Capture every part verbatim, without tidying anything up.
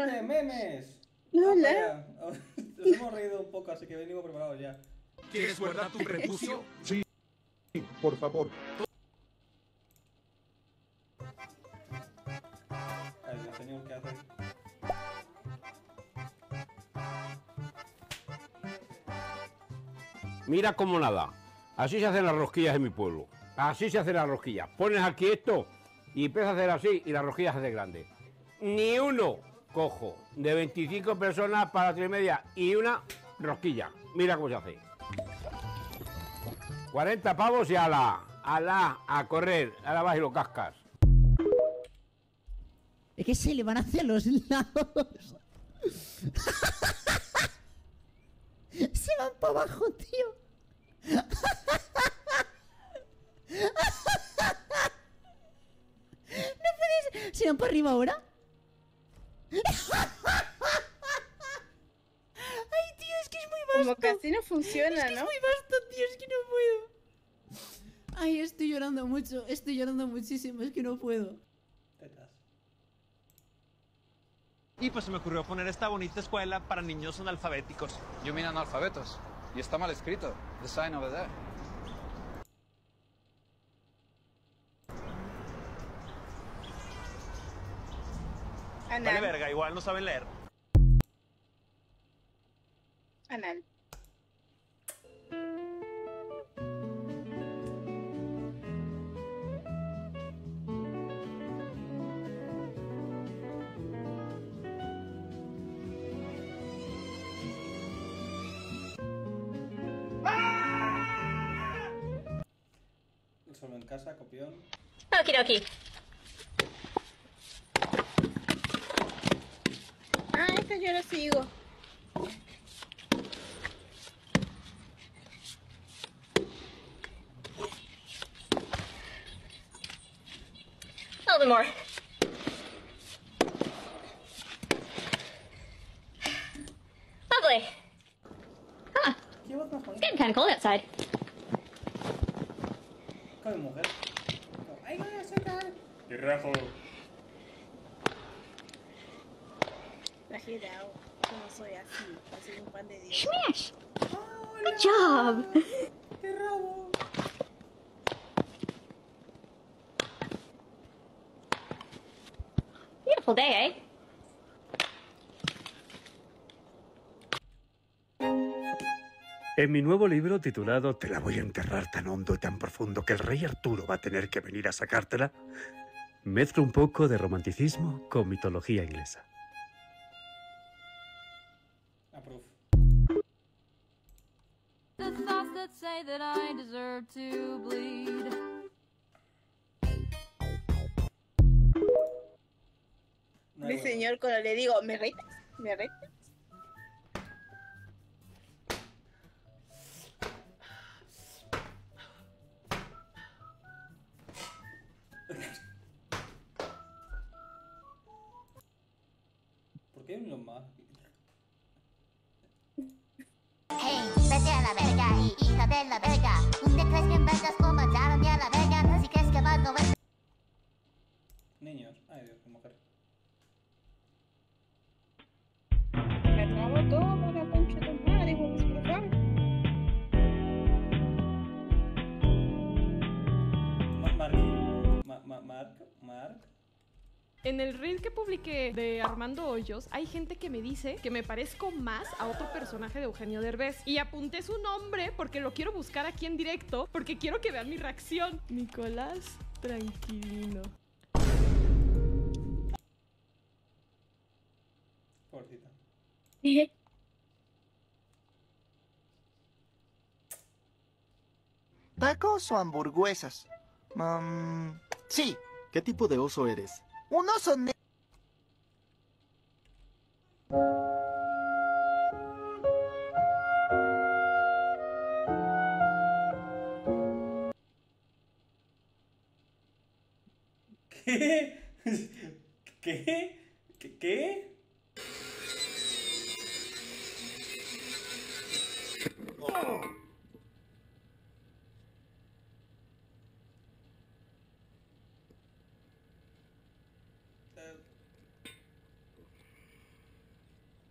¡Ole, memes! Hola. Ah, nos hemos reído un poco, así que venimos preparados ya. ¿Quieres guardar tu prepucio? Sí, por favor. A ver, el señor que hace. Mira cómo nada. Así se hacen las rosquillas en mi pueblo. Así se hacen las rosquillas. Pones aquí esto y empiezas a hacer así y las rosquillas se hacen grandes. Ni uno cojo de veinticinco personas para tres y media y una rosquilla. Mira cómo se hace. cuarenta pavos y ala, ala, a correr. Ahora vas y lo cascas. Es que se le van hacia los lados. Se van para abajo, tío. No puedes. ¿Se van para arriba ahora? Ay, tío, es que es muy vasto. Como casi no funciona, Es que ¿no? es muy vasto, tío, es que no puedo. Ay, estoy llorando mucho, estoy llorando muchísimo, es que no puedo. Tetas. Y pues se me ocurrió poner esta bonita escuela para niños analfabéticos. You mean analfabetos. Y está mal escrito. The sign over there. Anal. Vale verga, igual no saben leer. Anal. Solo en casa, copión. Okidoki. Ah, esta yo lo sigo. A little bit more. Lovely. Huh. ¿Qué voz más It's bonita? getting kind of cold outside. Come mujer. ¡Ay, no, ya sé tal! ¡Y rajo! Exagerado. Yo no soy así. No soy un pan de Dios. Smash! Good job! ¡Qué rabo! Beautiful day, eh? En mi nuevo libro titulado Te la voy a enterrar tan hondo y tan profundo que el rey Arturo va a tener que venir a sacártela, mezclo un poco de romanticismo con mitología inglesa. Approve. The thoughts that say that I deserve to bleed. No hay Mi huevo. señor, cuando le digo, ¿me retas? ¿Me retas? ¿Por qué hay uno más? Hey, vete a la verga, hija de la verga. ¿Dónde crees que inventas cómo mandaron a la verga? Así crees que más no ves. Niños. Ay, Dios, qué mujer. Me trabo todo, la concha de tu madre, hijo de su profano. Ma- Mark. Ma- ma- Mark. Mark. En el reel que publiqué de Armando Hoyos, hay gente que me dice que me parezco más a otro personaje de Eugenio Derbez. Y apunté su nombre porque lo quiero buscar aquí en directo, porque quiero que vean mi reacción. Nicolás Tranquilino. Pobrecita. ¿Tacos o hamburguesas? Mm, sí, ¿Qué tipo de oso eres? un oso ne- ¿Qué? ¿Qué? ¿Qué? ¿Qué?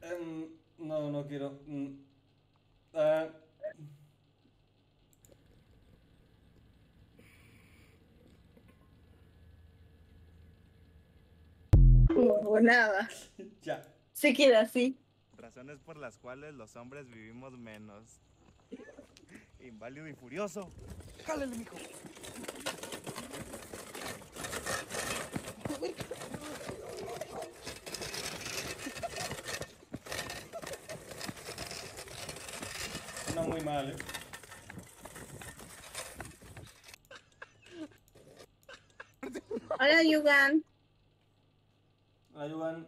Em, no, no quiero. Mm, ah. No, nada. Ya. Se queda así. Razones por las cuales los hombres vivimos menos. Inválido y furioso. ¡Jálale, mijo! No muy mal, eh. Hola, Yugan. Hola, Yugan.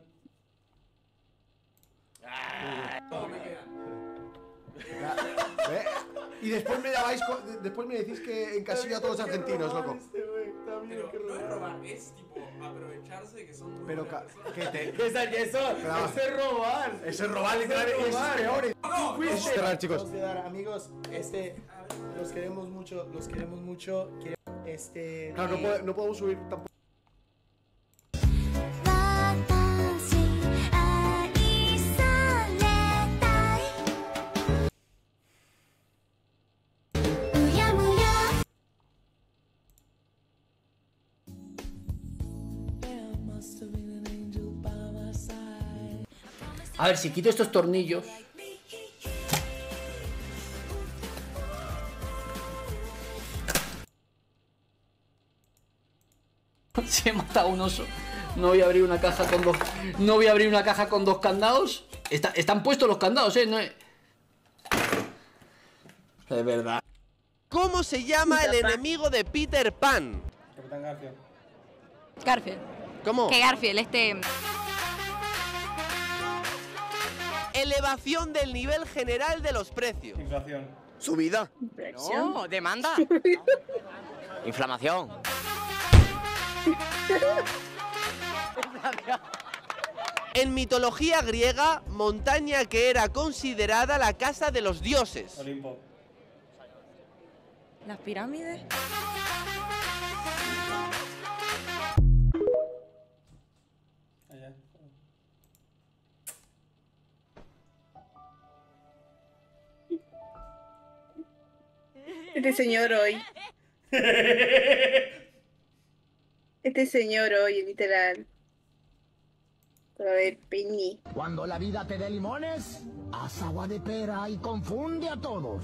¿Eh? Y después me llamáis, co- de- después me decís que encasillo a todos los argentinos, loco. Pero no es robar, es tipo aprovecharse de que son muy Pero buenas ca- personas. que te... ¿Qué es eso? Pero- Eso es robar. Eso es robar, literalmente, eso es peor. No, no, Es cerrar, chicos. Vamos a quedar, amigos, este, los queremos mucho, los queremos mucho, quere- este... Claro, no, puede- no podemos subir tampoco. A ver, si quito estos tornillos. Se mata un oso. No voy a abrir una caja con dos. No voy a abrir una caja con dos candados. Está- están puestos los candados, eh. No es... Es verdad. ¿Cómo se llama el enemigo de Peter Pan? Capitán Garfio. Garfield. ¿Cómo? Que Garfield, este... Elevación del nivel general de los precios. Inflación. Subida. No, demanda. Inflamación. En mitología griega, montaña que era considerada la casa de los dioses. Olimpo. Las pirámides. Allá. Este señor hoy. Este señor hoy, literal. A ver, Penny. Cuando la vida te dé limones, haz agua de pera y confunde a todos.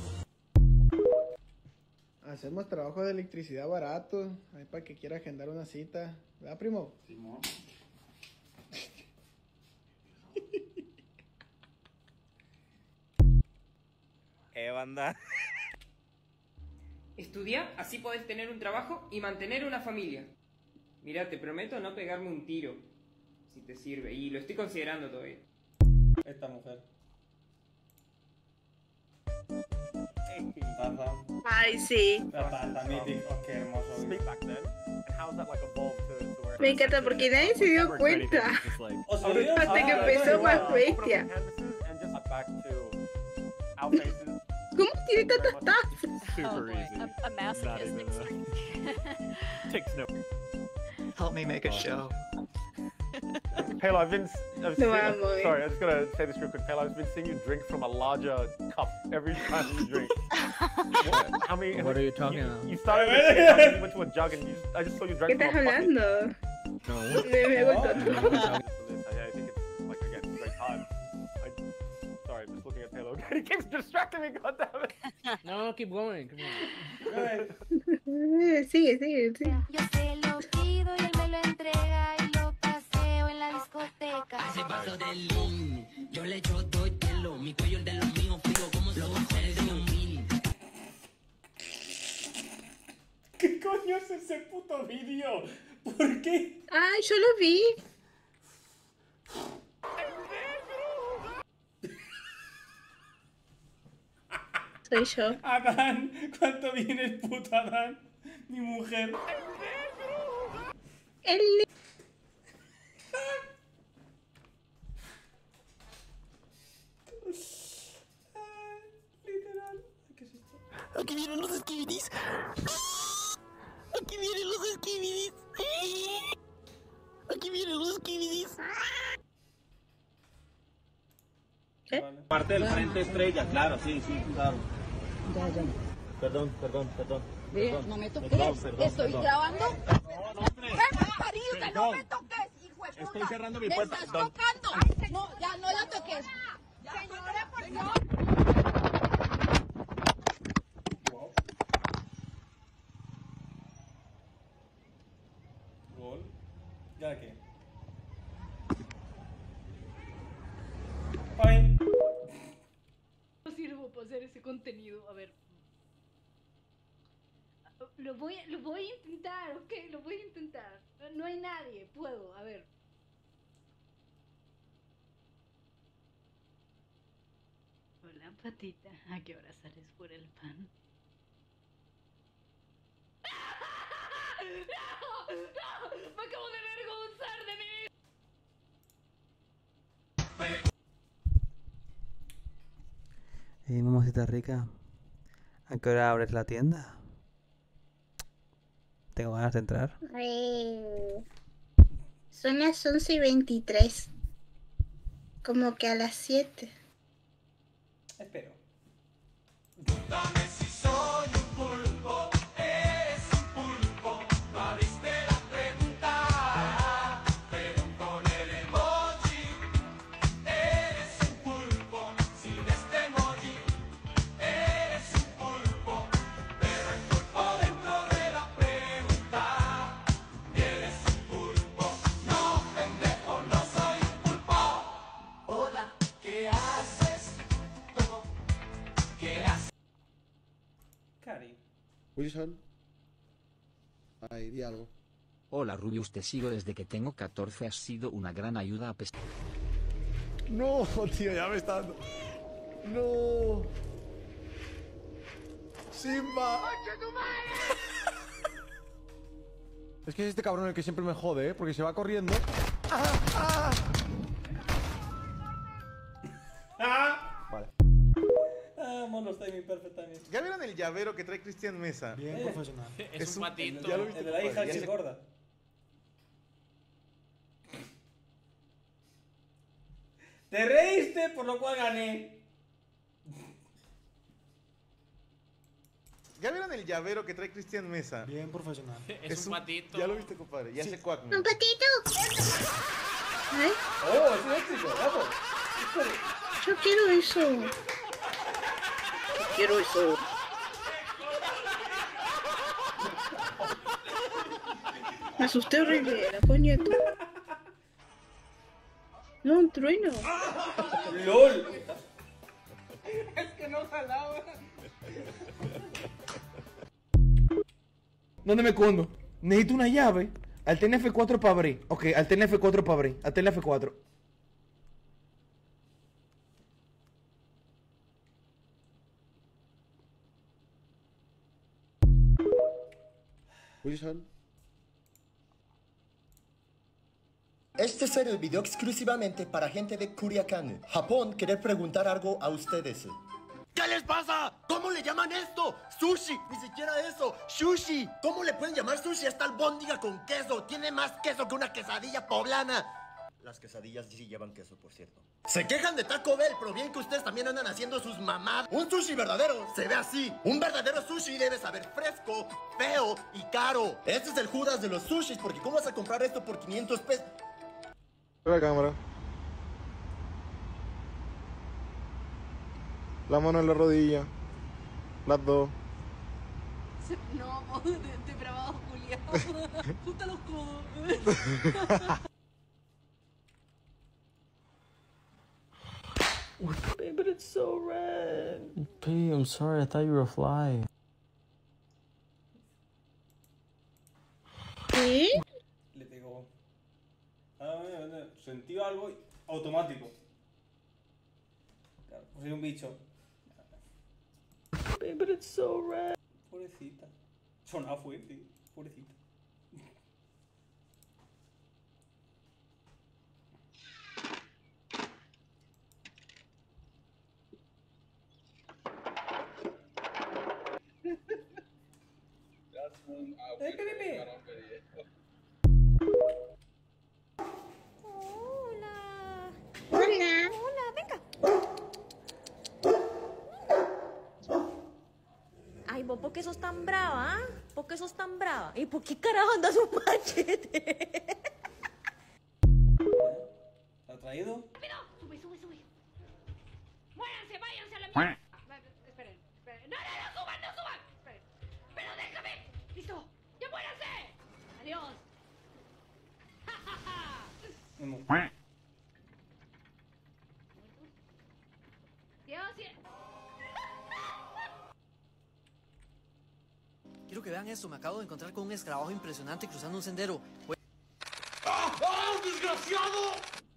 Hacemos trabajo de electricidad barato, ahí para que quiera agendar una cita. ¿Verdad, primo? Simón. Eh, banda. Estudia, así podés tener un trabajo y mantener una familia. Mira, te prometo no pegarme un tiro, si te sirve, y lo estoy considerando todavía. Esta mujer. Taza. Ay, sí. La taza, mítico. Oh, qué hermoso. Me encanta porque nadie se dio cuenta. ¿O serio? Hasta que Ah, empezó wow. más bestia. ¿Cómo tiene tantas tazas? Super easy. A, a masochist. Takes no. Help me make a show. Palo, I've been. I've No seen, vamos, eh. sorry, I'm just gonna say this real quick. Palo, I've been seeing you drink from a larger cup every time you drink. What, how many? What are you talking you, about? You started with a cup and you went to a jug, and you just, I just saw you ¿Qué drank estás from a bucket. hablando? No. Me, me he vuelto I loca. think it's like again, great time. I, sorry, I'm just looking at Palo. He keeps distracting me. God damn it. No, keep going. Come on. Sigue, sigue, sigue. Yo se lo pido y él me lo entrega y lo paseo en la discoteca. Ese vaso de lean, yo le echo dos hielo, mi cuello el de los míos, frío como los cojones de un mil. ¿Qué coño es ese puto vídeo? ¿Por qué? Ay, yo lo vi. Soy yo. Adán, ¿cuánto viene el puto Adán? Mi mujer. El Literal. ¿Qué es esto? Aquí vienen los skibidis. Aquí vienen los skibidis. Aquí vienen los skibidis. ¿Qué? Parte del frente estrella, claro, sí, sí, claro. Ya, ya. Perdón, perdón, perdón. Ve, perdón. no me toques. Perdón, perdón, Estoy perdón. grabando. No, no, hombre. Parido, que no me toques, hijo de puta. Estoy cerrando mi Me puerta. estás Don- tocando. No, ya no la toques. Señora, por Dios. Gol. ¿Ya qué? Ay. No sirvo para hacer ese contenido. A ver. Lo voy, lo voy a intentar, ok, lo voy a intentar. No hay nadie, puedo, a ver. Hola, patita. ¿A qué hora sales por el pan? ¡No! ¡No! ¡Me acabo de avergonzar de mí! Y mamacita rica, ¿a qué hora abres la tienda? Tengo ganas de entrar. Eh, son las once y veintitrés. Como que a las siete. Espero. Dame si soy un pulpo, eres un pulpo, no abriste la pregunta, pero con el emoji, eres un pulpo, sin este emoji, eres un pulpo, pero el pulpo dentro de la pregunta, eres un pulpo, no pendejo, no soy un pulpo. Hola, ¿qué haces? ¿Cómo? ¿Qué haces? Cari. Wilson. Ay, di algo. Hola Rubius, te sigo desde que tengo catorce, has sido una gran ayuda a pesar. No, tío, ya me está dando. No. Simba. Es que es este cabrón el que siempre me jode, ¿eh? Porque se va corriendo. ¡Ah! ¡Ah! Vale. Ah, monos timing perfectamente. ¿Ya vieron el llavero que trae Cristian Mesa? Bien Eh, profesional. Es un patito. Ya lo viste, El de la hija compadre, que ya es se- gorda. Te reíste, por lo cual gané. ¿Ya vieron el llavero que trae Cristian Mesa? Bien profesional. Es un patito. Ya lo viste, compadre. Ya se cuac. ¡Un patito! ¿Eh? Oh, es un éxito, vamos. Yo quiero eso. Quiero eso. Me asusté horrible, la coñeta. No, un trueno. LOL. Es que no jalaba. ¿Dónde me escondo? Necesito una llave. Altern F cuatro para abrir. Ok, altern F cuatro para abrir. Altern F cuatro. Wilson. Este será el video exclusivamente para gente de Culiacán, Japón. Querer preguntar algo a ustedes. ¿Qué les pasa? ¿Cómo le llaman esto? Sushi, ni siquiera eso. Sushi. ¿Cómo le pueden llamar sushi a esta albóndiga con queso? Tiene más queso que una quesadilla poblana. Las quesadillas sí llevan queso, por cierto. Se quejan de Taco Bell, pero bien que ustedes también andan haciendo sus mamadas. Un sushi verdadero se ve así. Un verdadero sushi debe saber fresco, feo y caro. Este es el Judas de los sushis, porque ¿cómo vas a comprar esto por quinientos pesos? La cámara. La mano en la rodilla. Las dos. No, depravado, Julián. Junta los codos. Babe, but it's so red. Babe, I'm sorry. I thought you were a fly. ¿Qué? Le pegó. Ah, bueno, bueno, sentí algo automático. Claro, pues soy un bicho. Babe, but it's so red. Pobrecita. Sonaba fuerte, pobrecita. ¡Eh, bebé! Hola. Hola, venga. ¿Vos por qué sos tan brava, ah? ¿Por qué sos tan brava? ¿Y por qué carajo andas un machete? ¿Lo ha traído? ¡Rápido! ¡Sube, sube, sube! ¡Muéranse, váyanse a la mierda! Esperen, esperen. ¡No, no, no suban, no suban! Esperen. ¡Pero déjame! ¡Listo! ¡Ya muéranse! ¡Adiós! ¡Ja, ja, ja! Dios, sí. Quiero que vean esto, me acabo de encontrar con un escarabajo impresionante cruzando un sendero. Voy- ¡Ah! ¡Ah, desgraciado!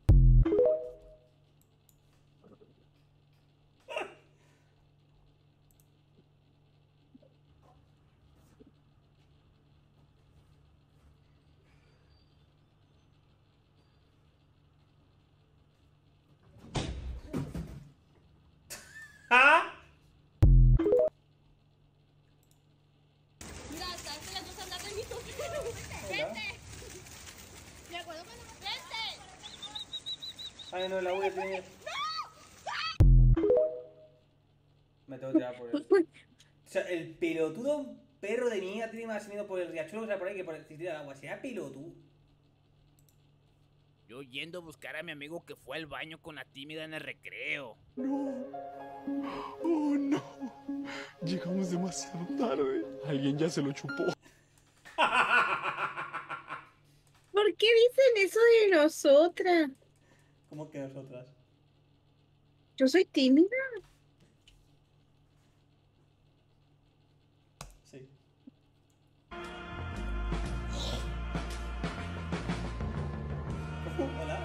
¿Ah? Mira, estás peleando esa andar de mi toquero. ¡Vente! ¿De acuerdo con los vente? Ay, no, la voy a tener. Me tengo que tirar por él. O sea, el pelotudo perro de mi hija tiene más miedo por el riachuelo que sea por ahí que por el tiro de agua. Sea pelotudo. Yo yendo a buscar a mi amigo que fue al baño con la tímida en el recreo. No. Oh, no. Llegamos demasiado tarde. Alguien ya se lo chupó. ¿Por qué dicen eso de nosotras? ¿Cómo que nosotras? Yo soy tímida. Sí. Hola.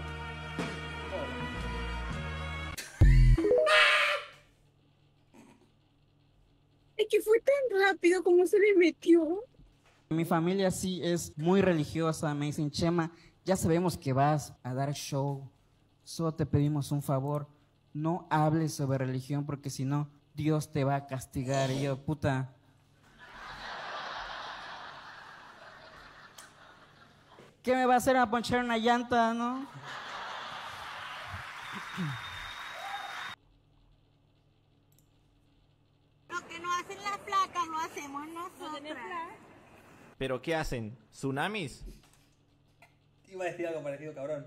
Es que fue tan rápido como se le metió. Mi familia sí es muy religiosa. Me dicen, Chema, ya sabemos que vas a dar show. Solo te pedimos un favor. No hables sobre religión porque si no, Dios te va a castigar. Y yo, puta. ¿Qué me va a hacer a ponchar una llanta, no? Lo que no hacen las flacas lo hacemos nosotros. ¿Pero qué hacen? ¿Tsunamis? Iba a decir algo parecido, cabrón.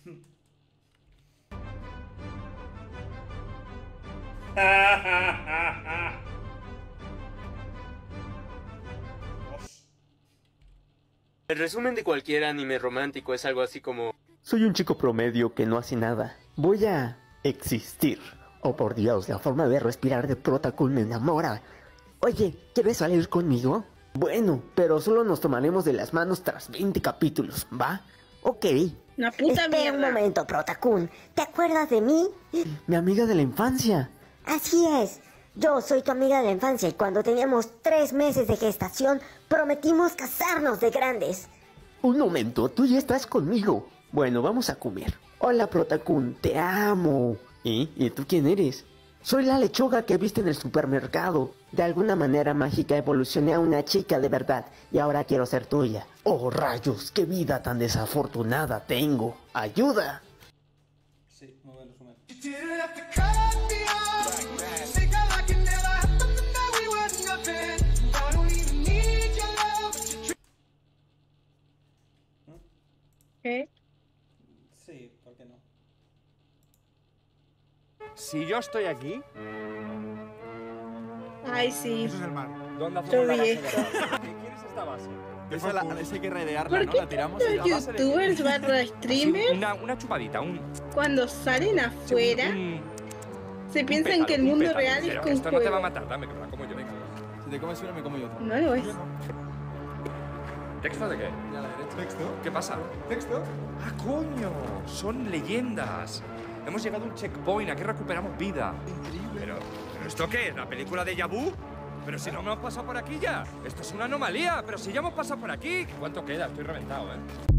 El resumen de cualquier anime romántico es algo así como: soy un chico promedio que no hace nada. Voy a existir. Oh, por Dios, la forma de respirar de Protacul me enamora. Oye, ¿quieres salir conmigo? Bueno, pero solo nos tomaremos de las manos tras veinte capítulos, ¿va? Ok. Una puta Espera mierda. un momento, Protacul. ¿Te acuerdas de mí? Mi amiga de la infancia. Así es. Yo soy tu amiga de la infancia y cuando teníamos tres meses de gestación prometimos casarnos de grandes. Un momento, tú ya estás conmigo. Bueno, vamos a comer. Hola, Protacun, te amo. ¿Y? ¿Y tú quién eres? Soy la lechuga que viste en el supermercado. De alguna manera mágica evolucioné a una chica de verdad y ahora quiero ser tuya. Oh, rayos, qué vida tan desafortunada tengo. ¡Ayuda! Sí, muy buen resumen. ¿Qué? Sí, ¿por qué no? Si yo estoy aquí... Ay, sí. Eso es el mar. ¿Dónde Yo hacemos la vi base de esto. la base? ¿Quién es esta base? Esa, la, esa hay que raidearla, ¿Por ¿no? qué La tiramos en los la base de... youtubers barra streamers, Una, una chupadita, un... cuando salen afuera, un- se un piensan pétalo, que el un mundo pétalo, real es pero con esto no te va a juego? matar, dame que me la como yo, venga. Si te comes una, me como yo otra. No lo es. ¿Texto de qué? A la derecha. ¿Texto? ¿Qué pasa? ¿Texto? ¡Ah, coño! Son leyendas. Hemos llegado a un checkpoint, aquí recuperamos vida. Increíble. Pero, ¿pero esto qué es? ¿La película de Yabu? Pero si no hemos pasado por aquí ya. Esto es una anomalía. Pero si ya hemos pasado por aquí. ¿Cuánto queda? Estoy reventado, ¿eh?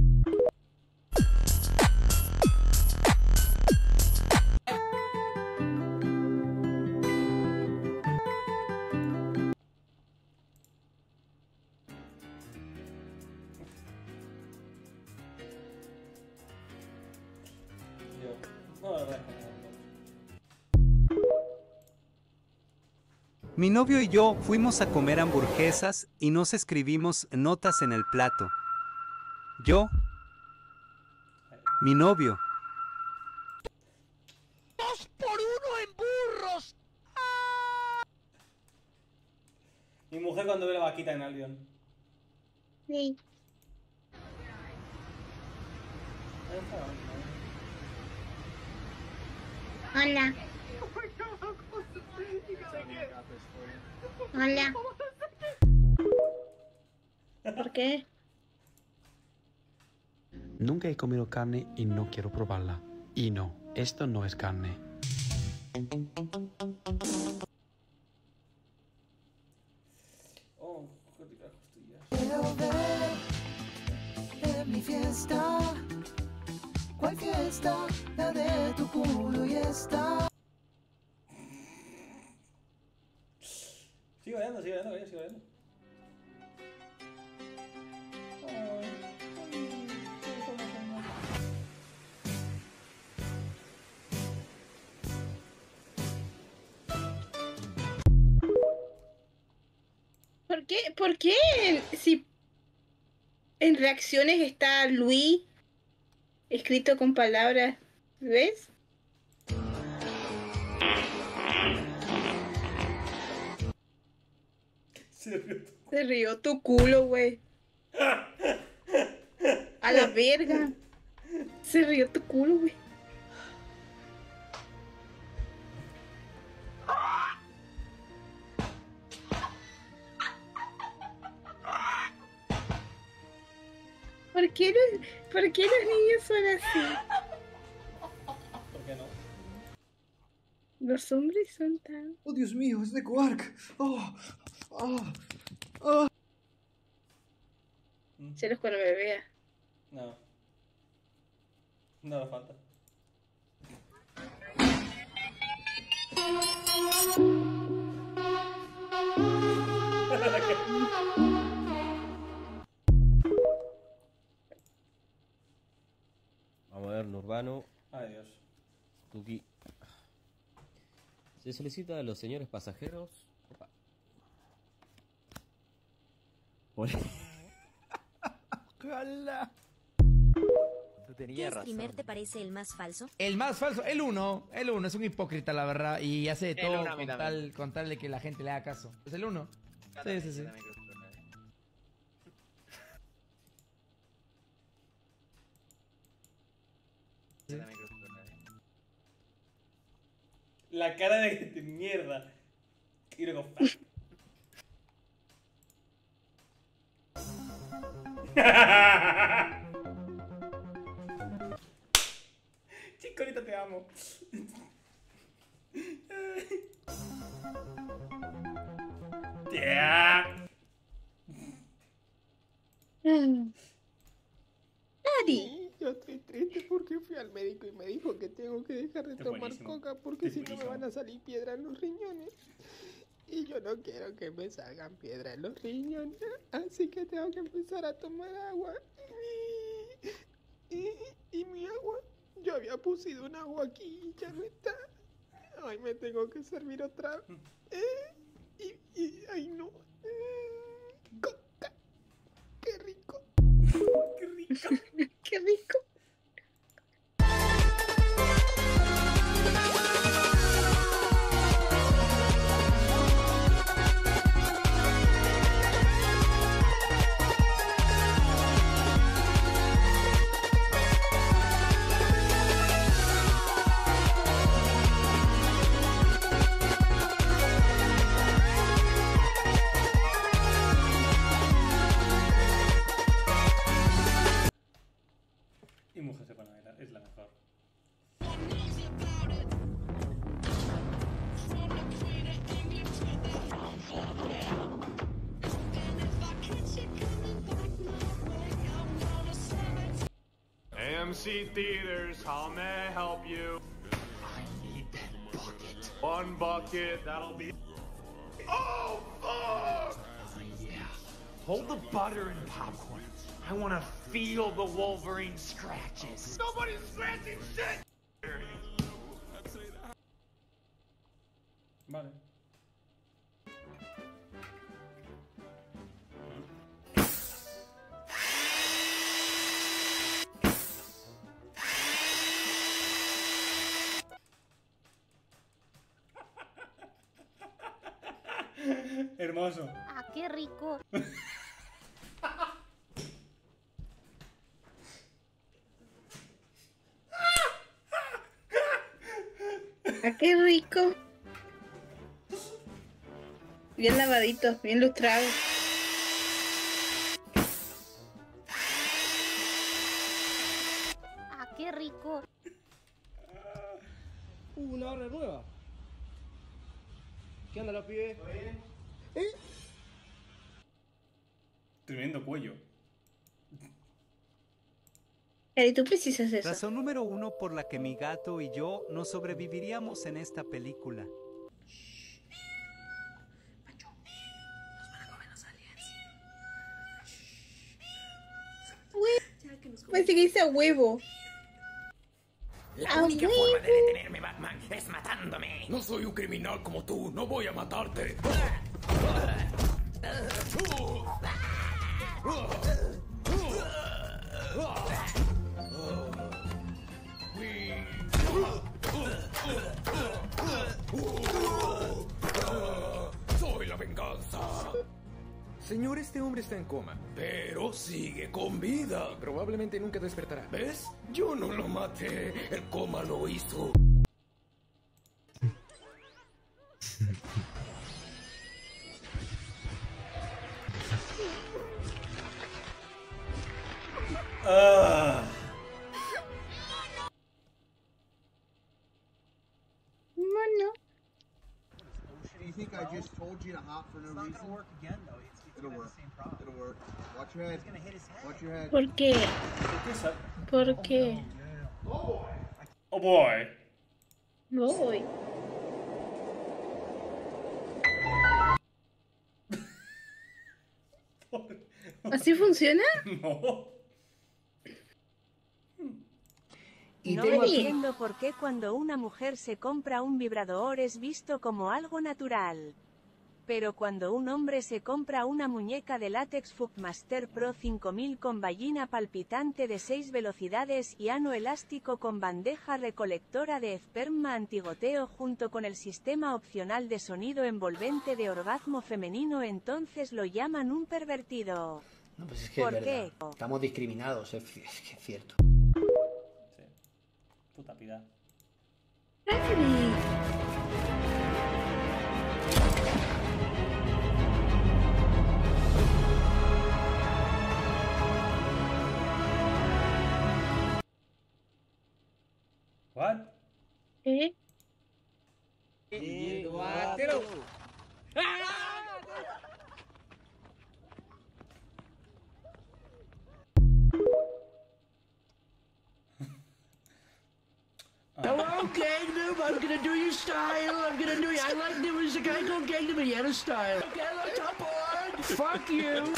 Yo. No, la verdad es que no. Mi novio y yo fuimos a comer hamburguesas y nos escribimos notas en el plato. Yo, mi novio, ¡Dos por uno en burros! Mi mujer cuando ve la vaquita en Albion. Sí. Hola. Hola. ¿Por qué? Nunca he comido carne y no quiero probarla. Y no, esto no es carne. Oh, qué ricas costillas. Quiero ver en mi fiesta. ¿Cuál fiesta? La de tu culo y esta. Sigo bailando, sigo bailando, sigo bailando. ¿Por qué? ¿Por qué si en reacciones está Luis escrito con palabras? ¿Ves? Se rió. Se rió tu culo, güey. A la verga. Se rió tu culo, güey. ¿Por qué los, por qué los niños son así? ¿Por qué no? Los hombres son tan... Oh, Dios mío, es de Quark. Oh, oh, oh. Celos cuando me vea. No. No le falta. Vamos a ver, Nurbano. Adiós. Tuki. Se solicita a los señores pasajeros. Opa. Por... ¡Hola! Tú ¿Qué tenías razón. streamer te parece el más falso? El más falso, el uno. El uno es un hipócrita, la verdad. Y hace de El todo uno a mí con también. tal, con tal de que la gente le haga caso. Es el uno. Sí, sí, sí. La cara de, de mierda. Y luego... Chicorito, te amo. Yeah. Daddy. Yo estoy triste porque fui al médico y me dijo que tengo que dejar de Qué tomar buenísimo. coca porque Qué si no me buenísimo. van a salir piedras en los riñones. Y yo no quiero que me salgan piedras en los riñones. Así que tengo que empezar a tomar agua. Y, y, y mi agua, yo había pusido un agua aquí y ya no está. Ay, me tengo que servir otra. ¿Eh? Y, y, ay no. Mm, coca. Qué rico. Qué rico. Qué rico. Y mujer se pone a bailar, es la mejor. A M C Theaters, how may I help you? I need that bucket. One bucket, that'll be... Oh, fuck! Yeah. Hold the butter and popcorn. I want to feel the Wolverine scratches. Nobody's scratching shit! Vale. hermoso. Ah, qué rico. Ah, qué rico. Bien lavadito, bien lustrado. Ah, qué rico. Uh, una barra nueva. ¿Qué onda, los pibes? ¿Eh? Tremendo cuello. ¿Y tú precisas eso? Razón número uno por la que mi gato y yo no sobreviviríamos en esta película. Pensé que hice huevo. La ¡A única huevo! forma de detenerme, Batman, es matándome. No soy un criminal como tú, no voy a matarte. Soy la venganza. Señor, este hombre está en coma. Pero sigue con vida. Y probablemente nunca despertará. ¿Ves? Yo no lo maté. El coma lo hizo. Ah. Mono. Do you think I just told you to hop for no reason? It's not gonna work again, though. It's, it's It'll work. It'll work. Watch your head. It's gonna hit his head. Watch your head. ¿Por qué? ¿Por qué? Oh boy. Voy. ¿Así funciona? No. Y No tengo aquí- entiendo por qué cuando una mujer se compra un vibrador es visto como algo natural. Pero cuando un hombre se compra una muñeca de látex Fuckmaster Pro cinco mil con ballina palpitante de seis velocidades y ano elástico con bandeja recolectora de esperma antigoteo junto con el sistema opcional de sonido envolvente de orgasmo femenino, entonces lo llaman un pervertido. No, pues es que ¿Por es verdad. qué? Estamos discriminados, es, es que es cierto. Puta piedad. What? ¿Eh? ¡Guatero! Hello, Gangnam. I'm gonna do your style. I'm gonna do you. I like there was a guy called Gangnam and he had a style. Okay, let's hop on. Fuck you.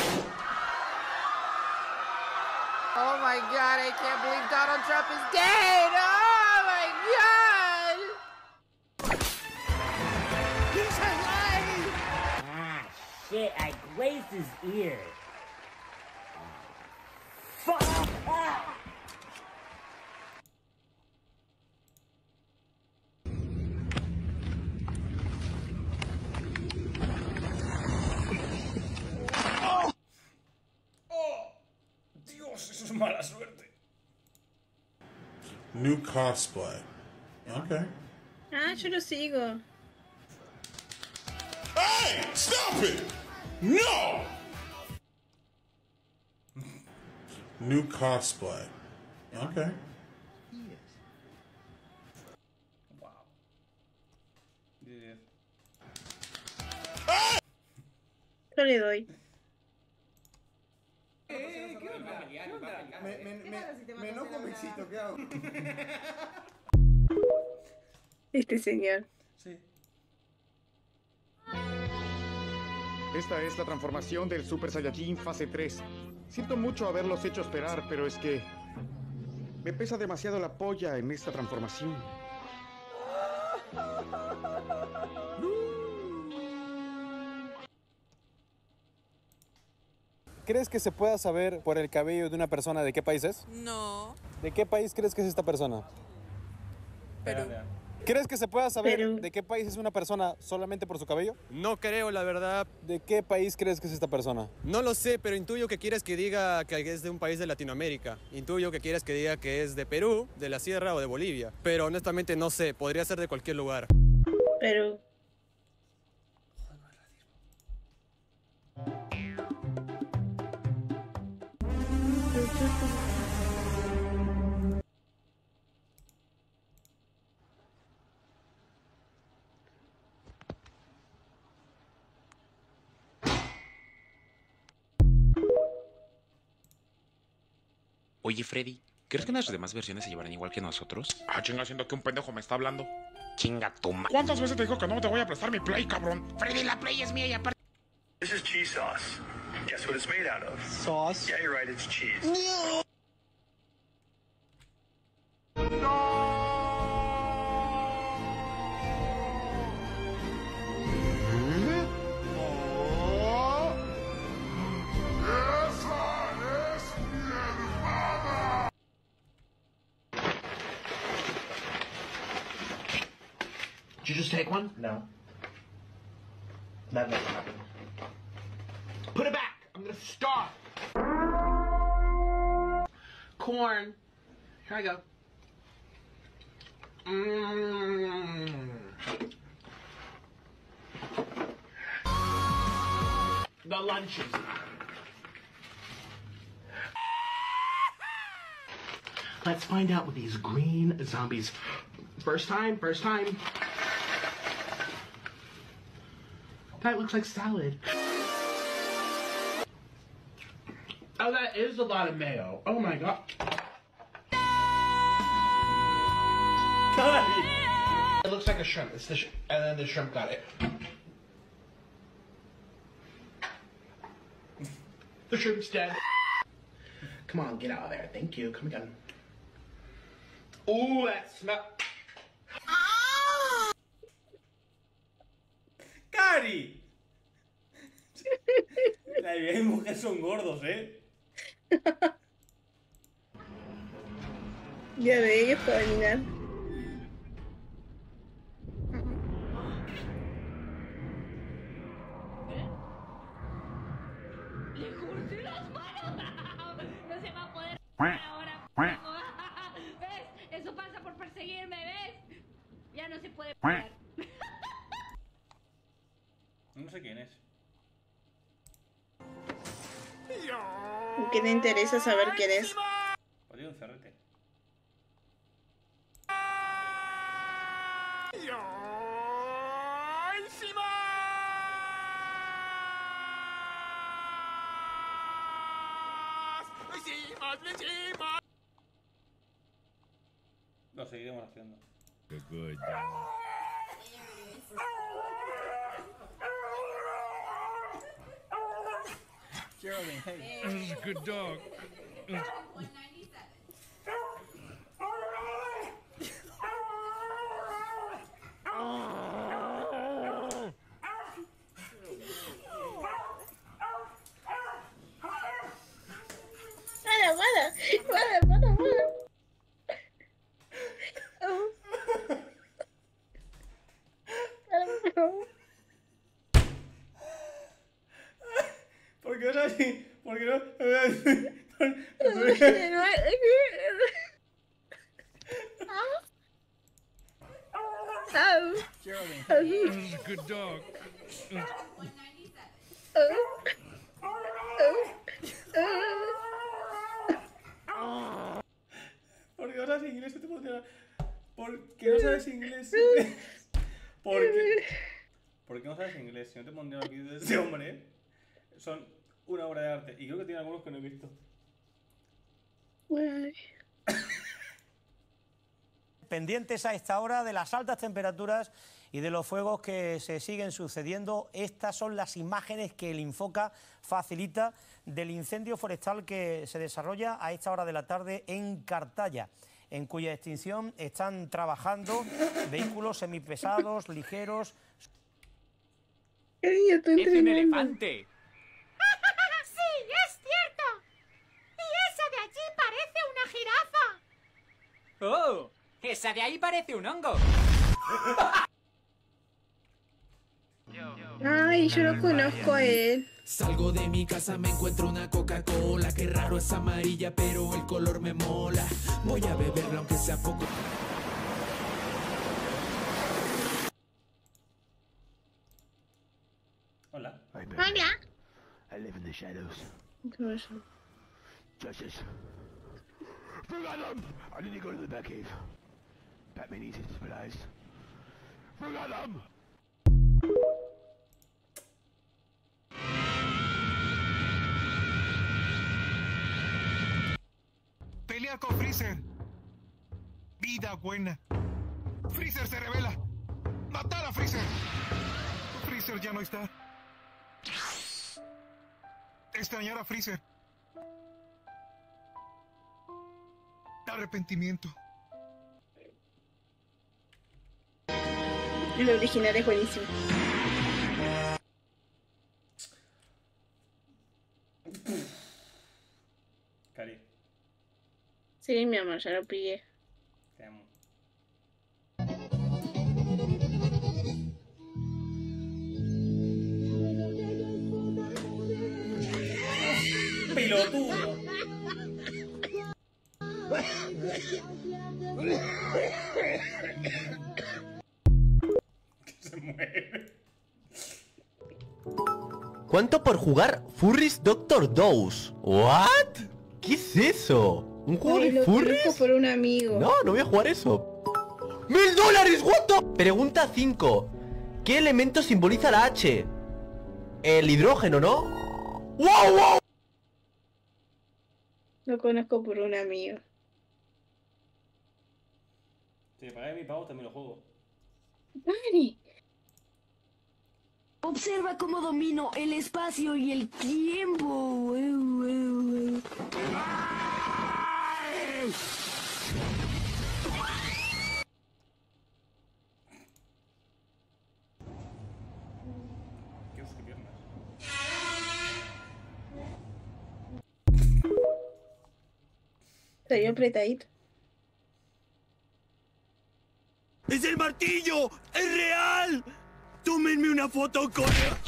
Oh my god, I can't believe Donald Trump is dead! Oh my god! He's alive! Ah, shit, I grazed his ear. Fuck! Ah. Dios, eso es mala suerte. New cosplay. Okay. Ah, yo lo sigo. Hey! Stop it! No! New cosplay. Okay. Wow. diez. Yo le doy. Me, me, me, me enojo, me excito, ¿qué hago? Este señor. Sí. Esta es la transformación del Super Saiyajin fase tres. Siento mucho haberlos hecho esperar, pero es que me pesa demasiado la polla en esta transformación. ¿Crees que se pueda saber por el cabello de una persona de qué país es? No. ¿De qué país crees que es esta persona? Perú. Espérate. ¿Crees que se pueda saber de qué país es una persona solamente por su cabello? No creo, la verdad. ¿De qué país crees que es esta persona? No lo sé, pero intuyo que quieres que diga que es de un país de Latinoamérica. Intuyo que quieres que diga que es de Perú, de la Sierra o de Bolivia. Pero honestamente no sé, podría ser de cualquier lugar. Perú. Oye, Freddy, ¿crees que las demás versiones se llevarán igual que nosotros? Ah, chinga, siento que un pendejo me está hablando. Chinga tu ma... ¿Cuántas veces te digo que no te voy a prestar mi Play, cabrón? Freddy, la Play es mía y aparte... This is cheese sauce. Guess what it's made out of? Sauce? Yeah, you're right, it's cheese. Did you just take one? No. That never happened. Put it back! I'm gonna starve! Corn. Here I go. Mmm. The lunches. Let's find out what these green zombies. First time, first time. That looks like salad. Oh, that is a lot of mayo. Oh my god. It looks like a shrimp. It's the sh and then the shrimp got it. The shrimp's dead. Come on, get out of there. Thank you. Come again. Ooh, that smell. ¡Cari! La vida y mujer son gordos, ¿eh? Ya de ellos para adivinar. ¡Le corté las manos! No se va a poder ahora. ¿Ves? Eso pasa por perseguirme, ¿ves? Ya no se puede parar. No sé quién es. ¿Qué te interesa saber quién es? Podría un cerrete. Lo seguiremos haciendo. Good. Geraldine, hey. This is a good dog. Para, para, para, para, para. ¿Por qué no es así? ¿Por qué no? Geraldine. This is a good dog. ¿Por qué no sabes inglés? Te podría... ¿Por qué no sabes inglés? ¿Por qué? ¿Por qué no sabes inglés? Si no te pondría los vídeos de ese hombre, son una obra de arte. Y creo que tiene algunos que no he visto. Pendientes a esta hora de las altas temperaturas y de los fuegos que se siguen sucediendo. Estas son las imágenes que el Infoca facilita del incendio forestal que se desarrolla a esta hora de la tarde en Cartaya, en cuya extinción están trabajando vehículos semipesados, ligeros. ¡Es un elefante! ¡Sí, es cierto! ¡Y esa de allí parece una jirafa! ¡Oh! ¡Esa de ahí parece un hongo! Ay, yo lo conozco a él. Salgo de mi casa, me encuentro una Coca-Cola. Qué raro, es amarilla, pero el color me mola. Voy a beberla aunque sea poco. Hola. Hola. I live in the shadows. ¿Qué pasa? Justice. Forgot them! I need to go to the Batcave. Batman needs his supplies. Forgot them! Pelea con Freezer. Vida buena. Freezer se revela. Matar a Freezer. Freezer ya no está. Extrañar a Freezer. Arrepentimiento. El original es buenísimo. Cari, Sí, mi amor, ya lo pillé. te amo. Pilotudo. Se mueve. ¿Cuánto por jugar Furries Doctor Dose? ¿What? ¿Qué es eso? ¿Un juego Ay, de lo Furries? conozco por un amigo. No, no voy a jugar eso. ¡Mil dólares! ¿What the? Pregunta cinco. ¿Qué elemento simboliza la H? El hidrógeno, ¿no? ¡Wow, wow! Lo conozco por un amigo. Si me pagáis mi pago, también lo juego. Dani. Observa cómo domino el espacio y el tiempo. Dios, qué piernas. Salió apretadito. ¡Es el martillo! ¡Es real! ¡Tómenme una foto con...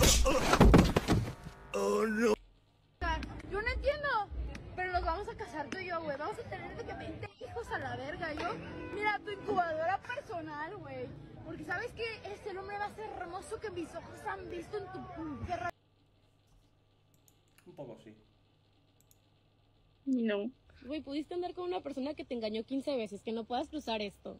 ¡Oh, no! Yo no entiendo, pero nos vamos a casar tú y yo, güey. Vamos a tener de que veinte hijos a la verga. Yo, mira, tu incubadora personal, güey. Porque sabes que ese hombre va a ser hermoso que mis ojos han visto en tu guerra. Un poco sí. No. Güey, pudiste andar con una persona que te engañó quince veces, que no puedas cruzar esto.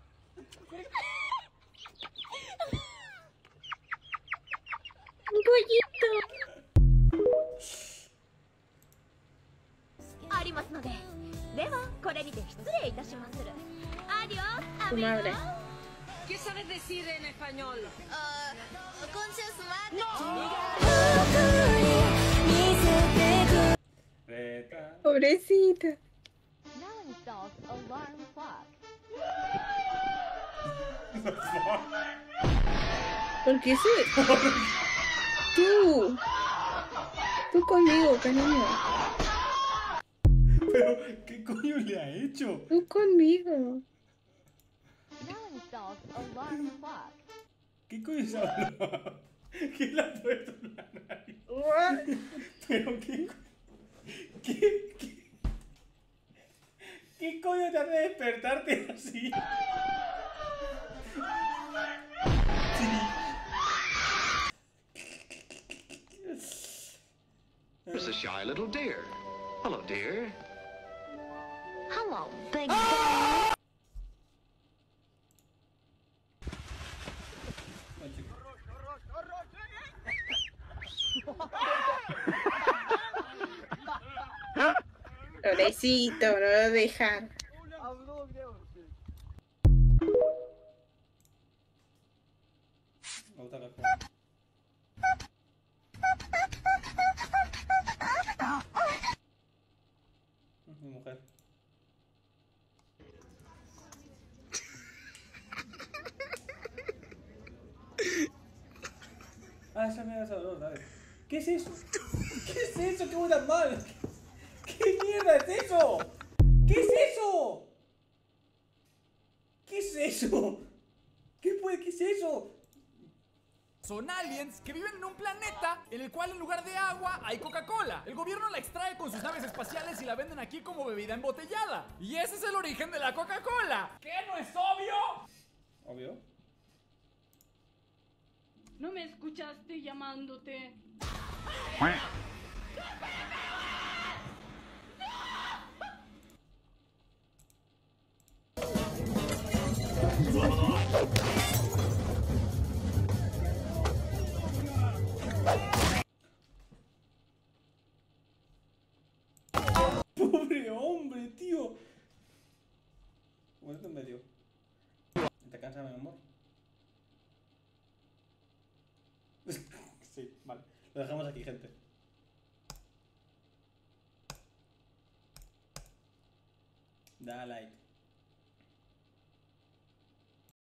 Un pollito. ありますので、ではこれにて失礼いたしまする。Adiós, Tu madre. ¿Qué sabes decir en español? con sus madres. Reta. Pobrecita. Now installs alarm clock. ¿Por qué sí? Tú. Tú conmigo, cariño. Pero, ¿qué coño le ha hecho? Tú conmigo. Now installs alarm clock. ¿Qué coño se ha hablado? ¿Quién le ha puesto en la nariz? What? Pero, ¿qué? ¿Qué? ¿Qué? ¿Qué coño te hace despertarte así? There's a shy little deer. Hello, dear. Hello, big boy. Pobrecito, no lo dejan. Me gusta la Mi mujer. Ah, esa me da sabor, dale. ¿Qué es eso? ¿Qué es eso? ¿Qué huele mal? ¿Qué mierda es eso? ¿Qué es eso? ¿Qué es eso? ¿Qué puede? ¿Qué es eso? Son aliens que viven en un planeta en el cual en lugar de agua hay Coca-Cola. El gobierno la extrae con sus naves espaciales y la venden aquí como bebida embotellada. Y ese es el origen de la Coca-Cola. ¿Qué no es obvio? Obvio. No me escuchaste llamándote. Pobre hombre, tío. Muerto en medio. ¿Te cansas, mi amor? Sí, vale. Lo dejamos aquí, gente. Da like.